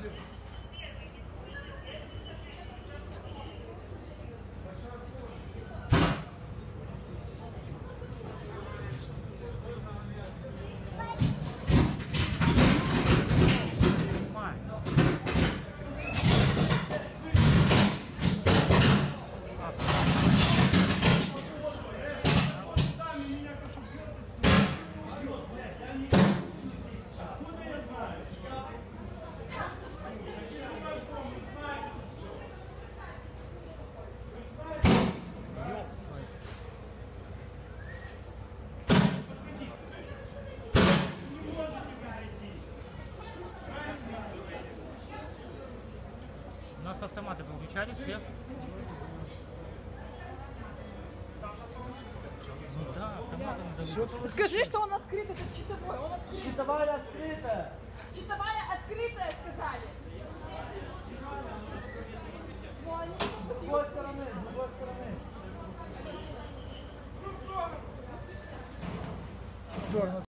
У нас автоматы выключали свет. Ну да, автоматы надо. Скажи, что он открыт, это щитовой. Он открыт. Щитовая открытая. Щитовая открытая, сказали. Ну, они... С другой стороны, с другой стороны. В сторону.